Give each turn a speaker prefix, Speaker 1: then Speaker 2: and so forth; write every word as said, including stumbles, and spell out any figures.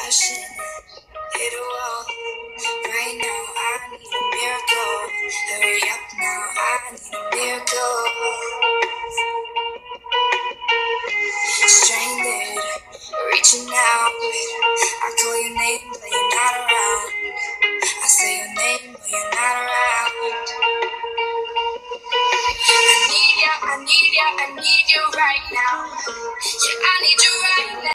Speaker 1: passion hit a wall. Right now, I need a miracle. Hurry up now, I need a miracle. Stranded, reaching out. I call your name, but you're not around. I say your name, but you're not around. I need ya, I need ya, I need you right now. Yeah, I need you right now.